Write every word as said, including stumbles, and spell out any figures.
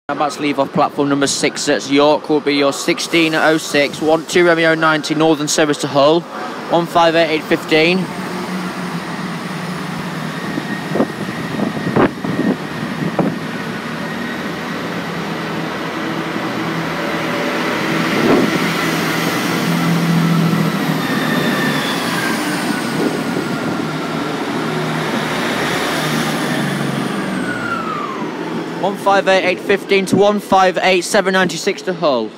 About to leave off platform number six at York will be your sixteen oh six, one two Romeo ninety Northern service to Hull, one five eight eight fifteen. one five eight eight fifteen to one five eight seven ninety-six to Hull.